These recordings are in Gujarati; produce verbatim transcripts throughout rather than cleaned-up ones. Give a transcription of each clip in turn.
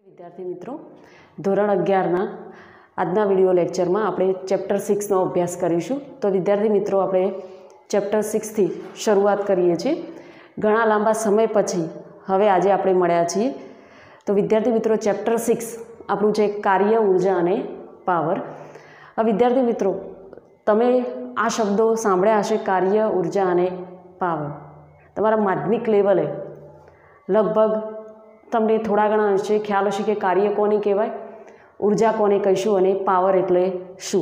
विद्यार्थी मित्रों धोरण अगियार आजना विडियो लेक्चर में આપણે चैप्टर सिक्स નો अभ्यास કરીશું। तो विद्यार्थी मित्रों આપણે चैप्टर सिक्स थी शुरुआत करीए छीए। घणा लांबा समय पछी हवे आजे આપણે મળ્યા છીએ। तो विद्यार्थी मित्रों चैप्टर सिक्स આપણું છે कार्य ऊर्जा અને पावर। आ विद्यार्थी मित्रों तमे आ शब्दों सांभळ्या हशे, कार्य ऊर्जा અને पावर। तमारा माध्यमिक लेवले लगभग तमने थोड़ा घणा अंशे ख्याल हशे कि कार्य कोने कहेवाय, ऊर्जा कोने कहीशुं अने पावर एटले शुं।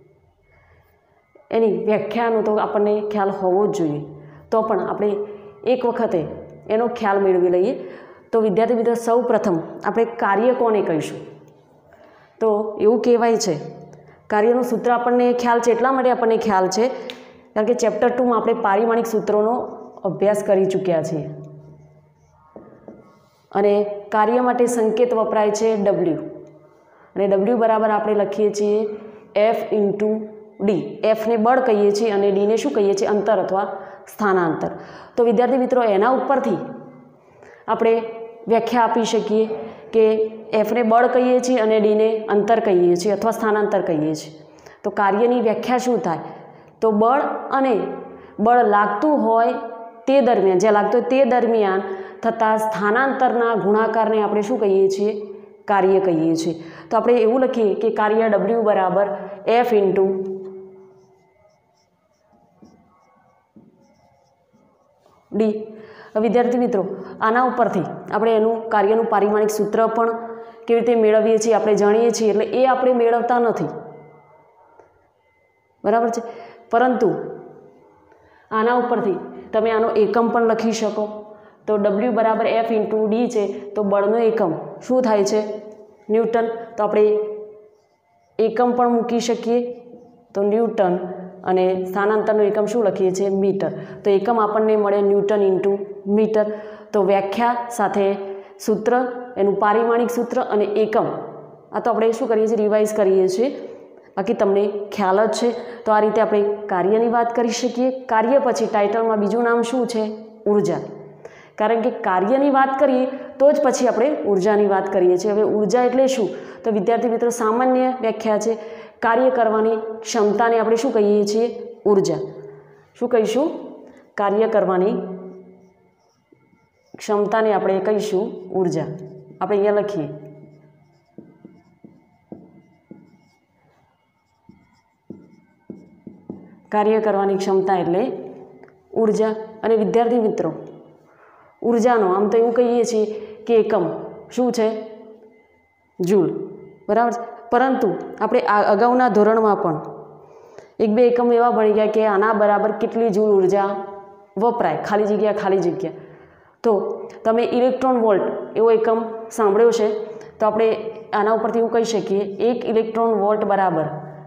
एनी व्याख्यानो तो आपणे ख्याल होवो ज जोईए। तो पण आपणे एक वखते एनो ख्याल मेळवी लईए। तो विद्यार्थी मित्रों सौ प्रथम आपणे कार्य कोने कहीशुं। तो एवुं कहेवाय छे कार्यनुं सूत्र आपणे ख्याल छे એટલા માટે આપણને ખ્યાલ છે કારણ કે ચેપ્ટર टू માં આપણે પારિમાણિક સૂત્રોનો અભ્યાસ કરી ચૂક્યા છીએ અને કાર્ય માટે સંકેત વપરાય છે ડબલ્યુ અને ડબલ્યુ બરાબર આપણે લખીએ છીએ એફ ઇન્ટુ ડી। એફને બળ કહીએ છીએ અને ડીને શું કહીએ છીએ? અંતર અથવા સ્થાનાંતર। તો વિદ્યાર્થી મિત્રો એના ઉપરથી આપણે વ્યાખ્યા આપી શકીએ કે એફને બળ કહીએ છીએ અને ડીને અંતર કહીએ છીએ અથવા સ્થાનાંતર કહીએ છીએ। તો કાર્યની વ્યાખ્યા શું થાય? તો બળ અને બળ લાગતું હોય તે દરમિયાન જે લાગતું હોય તે દરમિયાન થતા સ્થાનાંતરના ગુણાકારને આપણે શું કહીએ છીએ? કાર્ય કહીએ છીએ। તો આપણે એવું લખીએ કે કાર્ય ડબલ્યુ બરાબર એફ ઇન્ટુ ડી। विद्यार्थी मित्रों आना उपरथी आपणे एनुं कार्यनुं पारिमाणिक सूत्र पण केवी रीते मेळवीए छीए आपणे जाणीए छीए। एटले ए आपणे मेळवता नथी, बराबर छे। परंतु आना उपरथी तमे आनो एकम पण लखी शको। तो डबल्यू बराबर एफ इंटू डी है तो बळनो एकम शू थाय छे? न्यूटन। तो आपणे एकम पण मूकी शकीए तो न्यूटन अने स्थानांतरनो एकम शू लखीए छे? मीटर। तो एकम आपणने मळे न्यूटन इंटू मीटर। तो व्याख्या साथे सूत्र एनुं पारिमाणिक सूत्र अने एकम आ तो आपणे शू करीए छीए? रिवाइज करीए छीए। बाकी तमने ख्याल ज छे। तो आ रीते आपणे कार्यनी वात करी शकीए। कार्य पछी टाइटलमां बीजुं नाम शुं छे? ऊर्जा। कारण के कार्यनी बात करिए तो ज पछी आपणे ऊर्जानी बात करीए छीए। हवे ऊर्जा एटले शुं? तो विद्यार्थी मित्रों सामान्य व्याख्या छे कार्य करवानी क्षमताने आपणे शुं कहीए छीए? ऊर्जा। शुं कहीशुं? कार्य करवानी क्षमताने आपणे कहीशुं ऊर्जा। आपणे अहींया लखीए कार्य करवानी क्षमता एटले ऊर्जा। अने विद्यार्थी मित्रों ऊर्जानो आम तो एवं कहीए छीए कि एकम शुं छे? जूल, बराबर। परंतु आपणे अगाउना धोरणमां पण एक बे एकम एवा भणी गया कि आना बराबर केटली जूल ऊर्जा वपराय, खाली जग्या खाली जग्या। तो तमे इलेक्ट्रॉन वोल्ट एवो एकम सांभळ्यो छे। तो आपणे आना उपरथी एवुं कही शकीए एक इलेक्ट्रॉन वोल्ट बराबर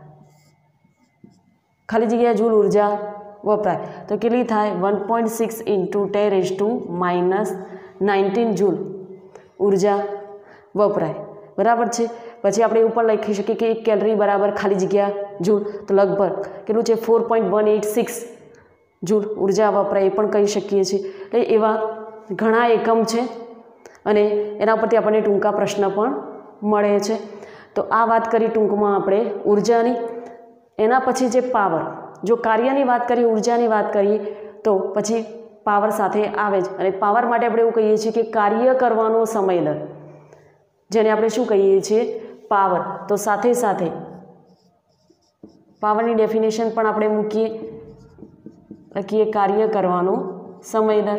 खाली जग्या जूल ऊर्जा वपराय। तो केटली थाय? One point six into ten raise to minus nineteen joule ऊर्जा वपराय, बराबर है। पछी आपणे एवुं पण लखी शकीए कि एक कैलरी बराबर खाली जग्या जूल। तो लगभग केटलुं छे? Four point one eight six joule ऊर्जा वपराय ए पण कही शकीए छीए। એટલે એવા ઘણા એકમ છે અને એના પરથી આપણને ટૂંકા પ્રશ્ન પણ મળે છે। તો આ વાત કરી ટૂંકમાં આપણે ઊર્જાની। એના પછી જે પાવર, जो कार्यनी बात करिए ऊर्जानी बात करिए तो पछी पावर साथे आवे ज। अने पावर माटे आपणे एवुं कहीए छीए कि कार्य करवानो समय दर जेने आपणे शुं कहीए छीए? पावर। तो साथे साथे पावरनी डेफिनेशन पण आपणे मूकीए लखीए कार्य करवानो समय दर।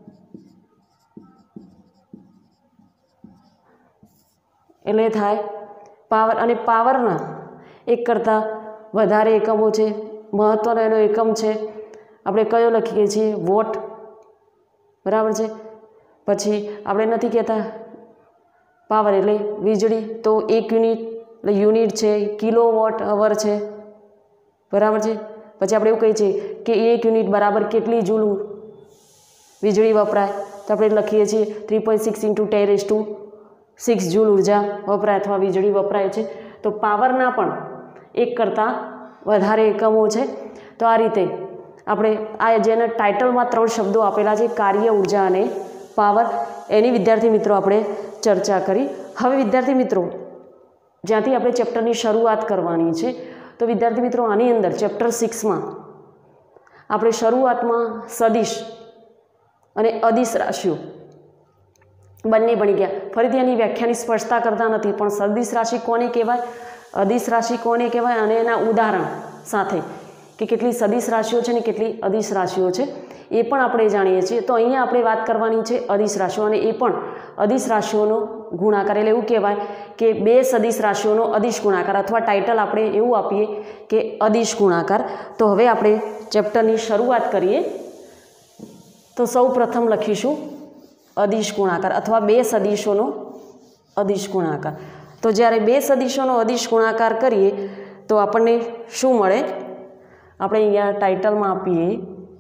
एटले थाय पावर। अने पावरना एक करता वधारे एकमो छे। महत्वनो एनो एकम है आपणे कयो लखीए छीए? वोट, बराबर है। पछी आपणे नथी कहेता पावर एटले वीजળી। तो एक यूनिट એટલે यूनिट है किलो वोट अवर है, बराबर है। पछी आपणे एवुं कहीए छीए कि एक यूनिट बराबर केटली जूल वीजળી वपराय। तो आपणे लखीए छीए three point six into ten raise to six joule ऊर्जा वपराय अथवा वीजળી वपराय छे। तो पावरना पण एक करता વધારે એકમો છે। તો આ રીતે આપણે આ જેના ટાઇટલમાં ત્રણ શબ્દો આપેલા છે કાર્ય ઊર્જા અને પાવર એની વિદ્યાર્થી મિત્રો આપણે ચર્ચા કરી। હવે વિદ્યાર્થી મિત્રો જ્યાંથી આપણે ચેપ્ટરની શરૂઆત કરવાની છે, તો વિદ્યાર્થી મિત્રો આની અંદર ચેપ્ટર સિક્સમાં આપણે શરૂઆતમાં સદિશ અને અદિશ રાશિઓ બંને ભણી ગયા. ફરીથી એની વ્યાખ્યાની સ્પષ્ટતા કરતા નથી, પણ સદિશ રાશિ કોને કહેવાય, અદિશ રાશિ કોને કહેવાય અને એના ઉદાહરણ સાથે કે કેટલી સદિશ રાશિઓ છે ને કેટલી અદિશ રાશિઓ છે એ પણ આપણે જાણીએ છીએ. તો અહીંયા આપણે વાત કરવાની છે અદિશ રાશિઓ, અને એ પણ અદિશ રાશિઓનો ગુણાકાર. એટલે એવું કહેવાય કે બે સદિશ રાશિઓનો અદિશ ગુણાકાર, અથવા ટાઇટલ આપણે એવું આપીએ કે અદિશ ગુણાકાર. તો હવે આપણે ચેપ્ટરની શરૂઆત કરીએ. તો સૌ પ્રથમ લખીશું અદિશ ગુણાકાર અથવા બે સદિશોનો અદિશ ગુણાકાર. તો જ્યારે બે સદિશોનો અદિશ ગુણાકાર કરીએ તો આપણને શું મળે, આપણે અહીંયા ટાઇટલમાં આપીએ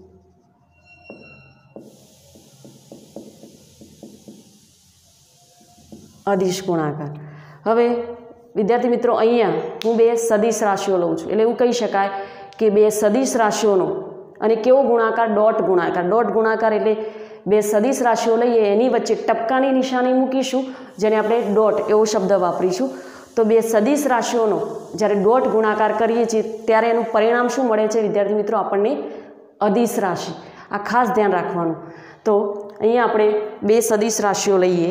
અદિશ ગુણાકાર. હવે વિદ્યાર્થી મિત્રો અહીંયા હું બે સદિશ રાશિઓ લઉં છું, એટલે એવું કહી શકાય કે બે સદિશ રાશિઓનો અને કેવો ગુણાકાર, ડોટ ગુણાકાર. ડોટ ગુણાકાર એટલે બે સદિશ રાશિઓ લઈએ એની વચ્ચે ટપકાની નિશાની મૂકીશું, જેને આપણે ડોટ એવો શબ્દ વાપરીશું. તો બે સદિશ રાશિઓનો જ્યારે ડોટ ગુણાકાર કરીએ છીએ ત્યારે એનું પરિણામ શું મળે છે વિદ્યાર્થી મિત્રો, આપણને અદિશ રાશિ. આ ખાસ ધ્યાન રાખવાનું. તો અહીંયા આપણે બે સદિશ રાશિઓ લઈએ.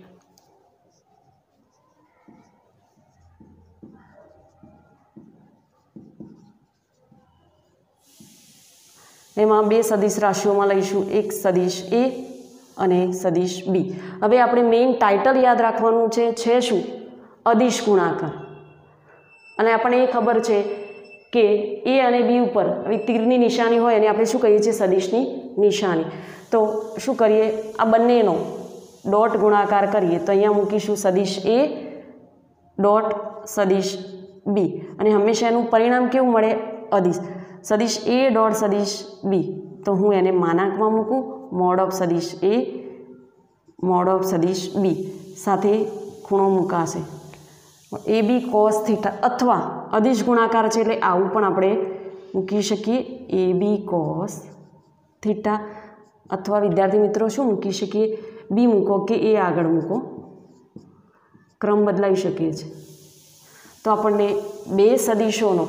એમાં બે સદિશ રાશિઓમાં લઈશું એક સદિશ એ અને એક સદિશ બી. હવે આપણે મેઇન ટાઇટલ યાદ રાખવાનું છે છે શું, અદિશ ગુણાકાર. અને આપણને એ ખબર છે કે એ અને બી ઉપર હવે તીરની નિશાની હોય અને આપણે શું કહીએ છીએ, સદિશની નિશાની. તો શું કરીએ, આ બંનેનો ડોટ ગુણાકાર કરીએ. તો અહીંયા મૂકીશું સદિશ એ ડોટ સદિશ બી, અને હંમેશા એનું પરિણામ કેવું મળે, અદિશ. સદિશ એ ડોટ સદિશ બી, તો હું એને માનાંકમાં મૂકું, મોડ ઓફ સદિશ એ મોડ ઓફ સદિશ બી, સાથે ખૂણો મૂકાશે એ બી કોસ થીટા, અથવા અદિશ ગુણાકાર છે એટલે આવું પણ આપણે મૂકી શકીએ એ બી કોસ થીટા, અથવા વિદ્યાર્થી મિત્રો શું મૂકી શકીએ, બી મૂકો કે એ આગળ મૂકો, ક્રમ બદલાઈ શકે છે. તો આપણને બે સદિશોનો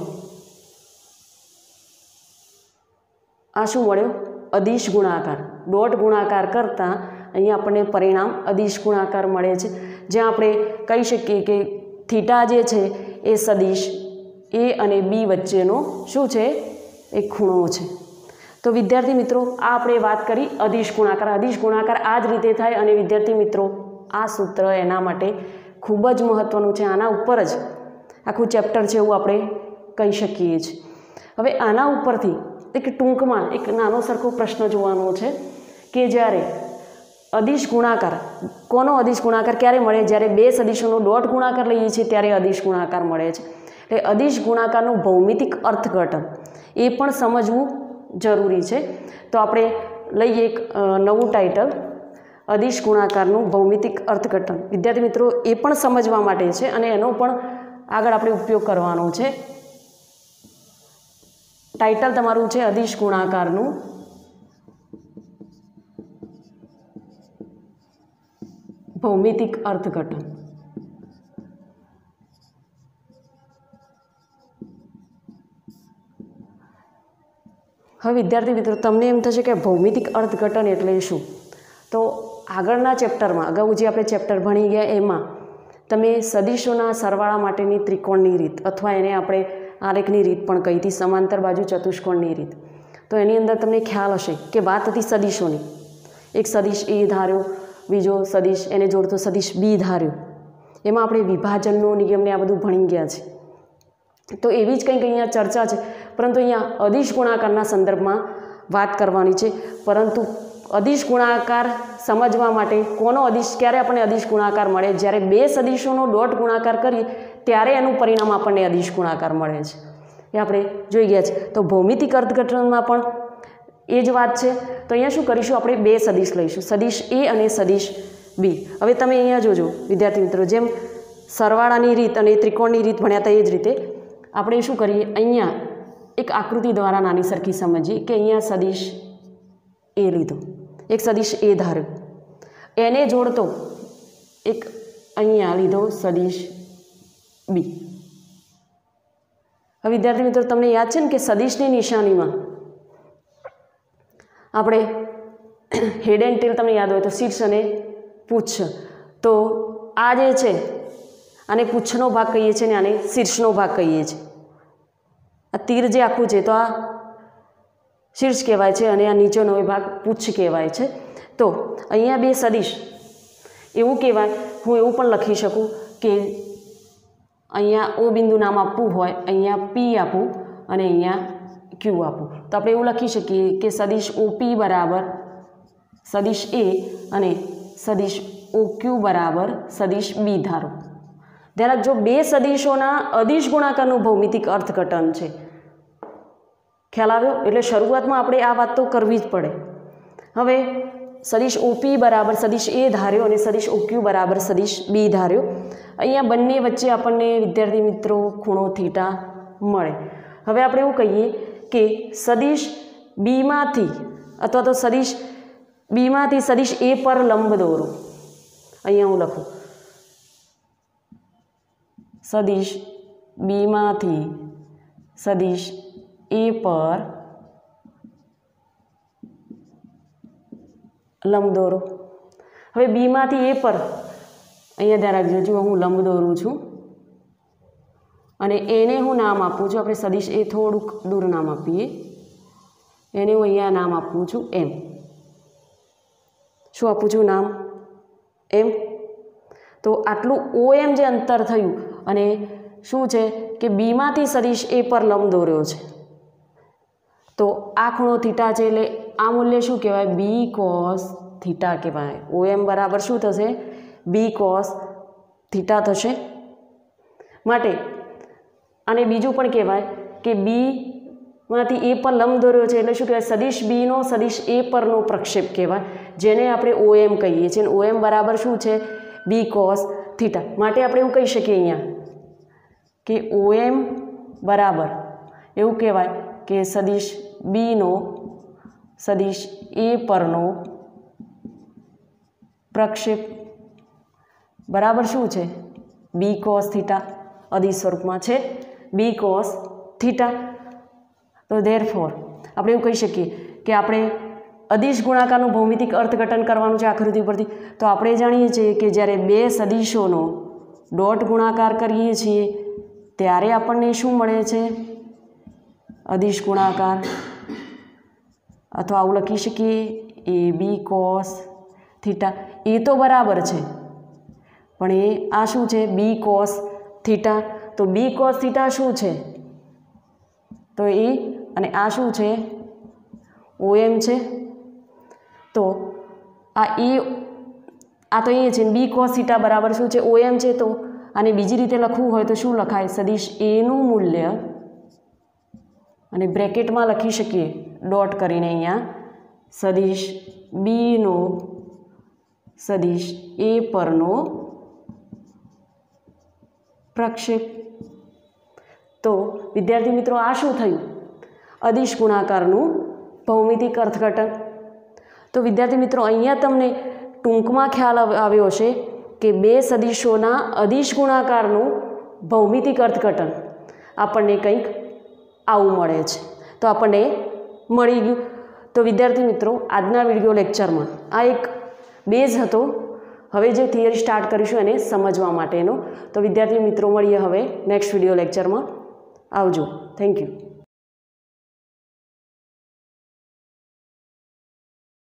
આ શું મળ્યો, અદિશ ગુણાકાર. ડોટ ગુણાકાર કરતાં અહીંયા આપણને પરિણામ અદિશ ગુણાકાર મળે છે, જ્યાં આપણે કહી શકીએ કે થીટા જે છે એ સદિશ એ અને બી વચ્ચેનો શું છે, એક ખૂણો છે. તો વિદ્યાર્થી મિત્રો આ આપણે વાત કરી અદિશ ગુણાકાર. અદિશ ગુણાકાર આ જ રીતે થાય. અને વિદ્યાર્થી મિત્રો આ સૂત્ર એના માટે ખૂબ જ મહત્ત્વનું છે. આના ઉપર જ આખું ચેપ્ટર છે એવું આપણે કહી શકીએ છીએ. હવે આના ઉપરથી એક ટૂંકમાં એક નાનો સરખો પ્રશ્ન જોવાનો છે કે જ્યારે અદિશ ગુણાકાર, કોનો અદિશ ગુણાકાર ક્યારે મળે, જ્યારે બે સદિશોનો ડોટ ગુણાકાર લઈએ છીએ ત્યારે અદિશ ગુણાકાર મળે છે. એટલે અદિશ ગુણાકારનું ભૌમિતિક અર્થઘટન એ પણ સમજવું જરૂરી છે. તો આપણે લઈએ એક નવું ટાઇટલ, અદિશ ગુણાકારનું ભૌમિતિક અર્થઘટન. વિદ્યાર્થી મિત્રો એ પણ સમજવા માટે છે અને એનો પણ આગળ આપણે ઉપયોગ કરવાનો છે. ટાઇટલ તમારું છે અદિશ ગુણાકારનું ભૌમિતિક અર્થઘટન. હવે વિદ્યાર્થી મિત્રો તમને એમ થશે કે ભૌમિતિક અર્થઘટન એટલે શું. તો આગળના ચેપ્ટરમાં, અગાઉ જે આપણે ચેપ્ટર ભણી ગયા એમાં તમે સદિશોના સરવાળા માટેની ત્રિકોણની રીત, અથવા એને આપણે આલેખની રીત પણ કહી હતી, સમાંતર બાજુ ચતુષ્કોણની રીત. તો એની અંદર તમને ખ્યાલ હશે કે વાત હતી સદિશોની. એક સદિશ એ ધાર્યો, બીજો સદિશ એને જોડતો સદિશ બી ધાર્યો. એમાં આપણે વિભાજનનો નિયમને આ બધું ભણી ગયા છે. તો એવી જ કંઈક અહીંયા ચર્ચા છે, પરંતુ અહીંયા અદિશ ગુણાકારના સંદર્ભમાં વાત કરવાની છે. પરંતુ અદિશ ગુણાકાર સમજવા માટે કોનો અદિશ, ક્યારે આપણને અદિશ ગુણાકાર મળે, જ્યારે બે સદિશોનો ડોટ ગુણાકાર કરીએ ત્યારે એનું પરિણામ આપણને અદિશ ગુણાકાર મળે છે. એ આપણે જોઈ ગયા છે. તો ભૌમિતિક અર્થઘટનમાં પણ એ જ વાત છે. તો અહીંયા શું કરીશું, આપણે બે સદિશ લઈશું, સદિશ એ અને સદિશ બી. હવે તમે અહીંયા જોજો વિદ્યાર્થી મિત્રો, જેમ સરવાળાની રીત અને ત્રિકોણની રીત ભણ્યા હતા એ જ રીતે આપણે શું કરીએ, અહીંયા એક આકૃતિ દ્વારા નાની સરખી સમજીએ કે અહીંયા સદિશ એ લીધો, એક સદિશ એ ધાર્યો, એને જોડતો એક અહીંયા લીધો સદિશ બી। હવે વિદ્યાર્થી મિત્રો તમને યાદ છે ને કે સદિશની નિશાનીમાં આપણે હેડ એન્ડ ટેલ તમને યાદ હોય તો શીર્ષ અને પૂચ્છ, તો આ જે છે આને પૂચ્છનો ભાગ કહીએ છીએ ને આને શીર્ષનો ભાગ કહીએ છીએ। આ તીર જે આખું છે તો આ શીર્ષ કહેવાય છે અને આ નીચેનો એ ભાગ પૂચ્છ કહેવાય છે। તો અહીંયા બે સદિશ એવું કહેવાય, હું એવું પણ લખી શકું કે અહીંયા ઓ બિંદુ નામ આપવું હોય, અહીંયા પી આપું અને અહીંયા ક્યુ આપું, તો આપણે એવું લખી શકીએ કે સદિશ ઓપી બરાબર સદિશ એ અને સદિશ ઓક્યુ બરાબર સદિશ બી ધારો। ધ્યાન રાખજો, બે સદિશોના અદિશ ગુણાકારનું ભૌમિતિક અર્થઘટન છે। ખ્યાલ આવ્યો? એટલે શરૂઆતમાં આપણે આ વાત તો કરવી જ પડે। હવે સદિશ ઓપી બરાબર સદિશ એ ધાર્યો અને સદિશ ઓક્યુ બરાબર સદિશ બી ધાર્યો। અહીંયા બંને વચ્ચે આપણને વિદ્યાર્થી મિત્રો ખૂણો થીટા મળે। હવે આપણે એવું કહીએ કે સદિશ બીમાંથી અથવા તો સદિશ બીમાંથી સદિશ એ પર લંબ દોરો। અહીંયા હું લખું સદિશ બીમાંથી સદિશ એ પર લંબ દોરો। હવે બીમાંથી એ પર અહીંયા ધ્યાન રાખજો, જો હું લંબ દોરું છું અને એને હું નામ આપું છું, આપણે સદિશ એ થોડુંક દૂર નામ આપીએ, એને હું અહીંયા નામ આપું છું એમ। શું આપું છું નામ? એમ। તો આટલું ઓ એમ જે અંતર થયું અને શું છે કે બીમાંથી સદિશ એ પર લંબ દોર્યો છે, તો આ ખૂણો થીટા છે એટલે આ મૂલ્ય શું કહેવાય? બી કોસ થીટા કહેવાય। ઓ એમ બરાબર શું થશે? બી કોસ થીટા થશે। માટે અને બીજું પણ કહેવાય કે બીમાંથી એ પર લંબ દોર્યો છે એટલે શું કહેવાય? સદિશ બીનો સદિશ એ પરનો પ્રક્ષેપ કહેવાય, જેને આપણે ઓ એમ કહીએ છીએ। ઓ એમ બરાબર શું છે? B cos theta. માટે આપણે એવું કહી શકીએ અહીંયા કે ઓ એમ બરાબર એવું કહેવાય કે સદિશ બીનો સદિશ એ પરનો પ્રક્ષેપ બરાબર શું છે? B cos theta. અદિશ સ્વરૂપમાં છે બી કોસ થીટા। તો ધેરફોર આપણે એવું કહી શકીએ કે આપણે અદિશ ગુણાકારનું ભૌમિતિક અર્થઘટન કરવાનું છે આકૃતિ પરથી। તો આપણે જાણીએ છીએ કે જ્યારે બે સદિશોનો ડોટ ગુણાકાર કરીએ છીએ ત્યારે આપણને શું મળે છે? અદિશ ગુણાકાર, અથવા આવું લખી શકીએ એ બી કોસ થીટા। એ તો બરાબર છે પણ એ આ શું છે? B cos theta. તો બી કોસ થીટા શું છે? તો એ અને આ શું છે? ઓ એમ છે। તો આ એ આ તો એ છે, બી કોસ થીટા બરાબર શું છે? ઓ એમ છે। તો આને બીજી રીતે લખવું હોય તો શું લખાય? સદિશ એનું મૂલ્ય અને બ્રેકેટમાં લખી શકીએ ડોટ કરીને અહીંયા સદિશ બીનો સદિશ એ પરનો પ્રક્ષેપ। તો વિદ્યાર્થી મિત્રો આ શું થયું? અદિશ ગુણાકારનું ભૌમિતિક અર્થઘટન। તો વિદ્યાર્થી મિત્રો અહીંયા તમને ટૂંકમાં ખ્યાલ આવ્યો હશે કે બે સદિશોના અદિશ ગુણાકારનું ભૌમિતિક અર્થઘટન આપણને કંઈક આવું મળે છે। તો આપણને મળી ગયું। તો વિદ્યાર્થી મિત્રો આજના વિડીયો લેક્ચરમાં આ એક બેઝ હતો। હવે જે થિયરી સ્ટાર્ટ કરીશું એને સમજવા માટેનો। તો વિદ્યાર્થી મિત્રો મળીએ હવે નેક્સ્ટ વિડીયો લેક્ચરમાં। આવજો। Thank you.